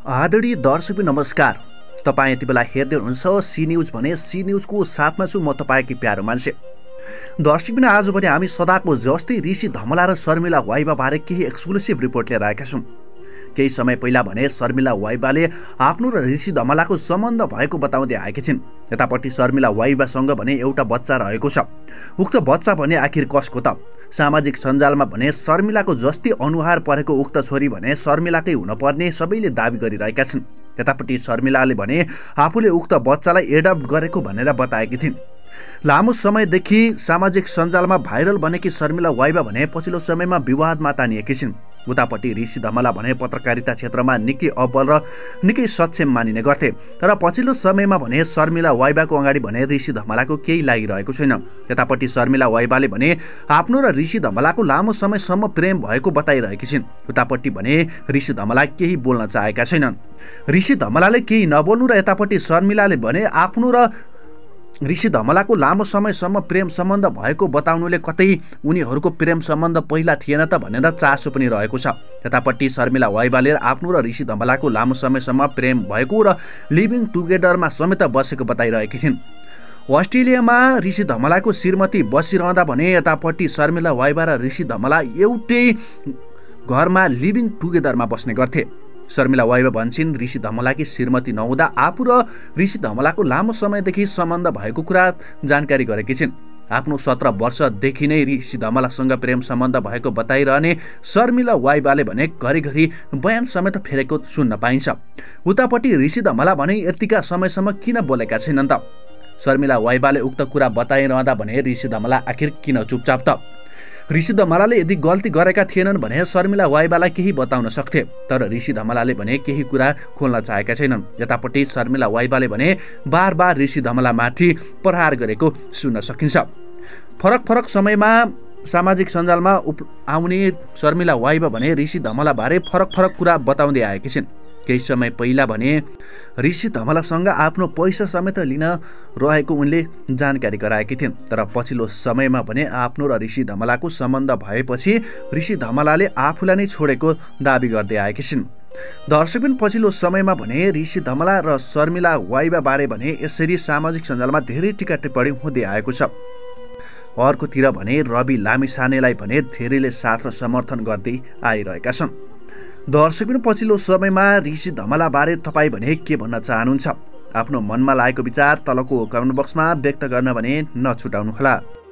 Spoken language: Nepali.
आदरणीय दर्शक नमस्कार। तपाईँ यति बेला हेर्दै हुनुहुन्छ सी न्यूज भने सी न्यूजको साथमा छु म तपाईँकै प्यारो मान्छे। दर्शक आज पनि हामी सदाको जस्तै ऋषि धमला र शर्मिला वाइबा बारे केही एक्सक्लुसिभ रिपोर्ट लिएर आएका छौँ। केही समय पहिला भने शर्मिला वाइबाले आफ्नो र ऋषि धमलाको सम्बन्ध भएको बताउँदै आएकी थिइन्। यतापट्टि शर्मिला वाइबासँग भने एउटा बच्चा रहेको छ। उक्त बच्चा भने आखिर कसको त? सामाजिक सञ्जालमा भने शर्मिलाको जस्तै अनुहार परेको उक्त छोरी भने शर्मिलाकै हुनपर्ने सबैले दाबी गरिरहेका छन्। यतापट्टि शर्मिलाले भने आफूले उक्त बच्चालाई एडप्ट गरेको भनेर बताएकी थिइन्। लामो समयदेखि सामाजिक सञ्जालमा भाइरल बनेकी शर्मिला वाइबा भने पछिल्लो समयमा विवादमा तानिएकी छिन्। उतापट्टि ऋषि धमला भने पत्रकारिता क्षेत्रमा निकै अब्बल र निकै सक्षम मानिने गर्थे। तर पछिल्लो समयमा भने शर्मिला वाइबाको अगाडि भने ऋषि धमलाको केही लागिरहेको छैन। यतापट्टि शर्मिला वाइबाले भने आफ्नो र ऋषि धमलाको लामो समयसम्म प्रेम भएको बताइरहेकी छिन्। उतापट्टि भने ऋषि धमला केही बोल्न चाहेका छैनन्। ऋषि धमलाले केही नबोल्नु र यतापट्टि शर्मिलाले भने आफ्नो र ऋषि धमलाको लामो समयसम्म प्रेम सम्बन्ध भएको बताउनुले कतै उनीहरूको प्रेम सम्बन्ध पहिला थिएन त भनेर चासो पनि रहेको छ। यतापट्टि शर्मिला वाइबाले आफ्नो र ऋषि धमलाको लामो समयसम्म प्रेम भएको र लिभिङ टुगेदरमा समेत बसेको बताइरहेकी थिइन्। अस्ट्रेलियामा ऋषि धमलाको श्रीमती बसिरहँदा भने यतापट्टि शर्मिला वाइबा र ऋषि धमला एउटै घरमा लिभिङ टुगेदरमा बस्ने गर्थे। शर्मिला वाइबा भन्छन् ऋषि धमलाकी श्रीमती नहुँदा आफू र ऋषि धमलाको लामो समयदेखि सम्बन्ध भएको कुरा जानकारी गरेकी छिन्। आफ्नो 17 वर्षदेखि नै ऋषि धमलासँग प्रेम सम्बन्ध भएको बताइरहने शर्मिला वाइबाले भने घरिघरि बयान समेत फेरेको सुन्न पाइन्छ। उतापट्टि ऋषि धमला भने यतिका समयसम्म किन बोलेका छैनन् त? शर्मिला वाइबाले उक्त कुरा बताइरहँदा भने ऋषि धमला आखिर किन चुपचाप त? ऋषि धमलाले यदि गल्ती गरेका थिएनन् भने शर्मिला वाइबालाई केही बताउन सक्थे। तर ऋषि धमलाले भने केही कुरा खोल्न चाहेका छैनन्। यतापट्टि शर्मिला वाइबाले भने बार ऋषि धमलामाथि प्रहार गरेको सुन्न सकिन्छ। फरक समयमा सामाजिक सञ्जालमा आउने शर्मिला वाइबा भने ऋषि धमलाबारे फरक कुरा बताउँदै आएकी छिन्। केही समय पहिला भने ऋषि धमलासँग आफ्नो पैसा समेत लिन रहेको उनले जानकारी गराएकी थिइन्। तर पछिल्लो समयमा भने आफ्नो र ऋषि धमलाको सम्बन्ध भएपछि ऋषि धमलाले आफूलाई नै छोडेको दाबी गर्दै आएकी छिन्। दर्शकबिन पछिल्लो समयमा भने ऋषि धमला र शर्मिला वाइबा बारे भने यसरी सामाजिक सञ्जालमा धेरै टिका टिप्पणी हुँदै आएको छ। अर्कोतिर भने रवि लामिछानेलाई भने धेरैले साथ र समर्थन गर्दै आइरहेका छन्। दर्शकबिन पछिल्लो समयमा ऋषि धमला बारे तपाईँ भने के भन्न चाहनुहुन्छ? आफ्नो मनमा लागेको विचार तलको कमेन्ट बक्समा व्यक्त गर्न भने नछुटाउनुहोला।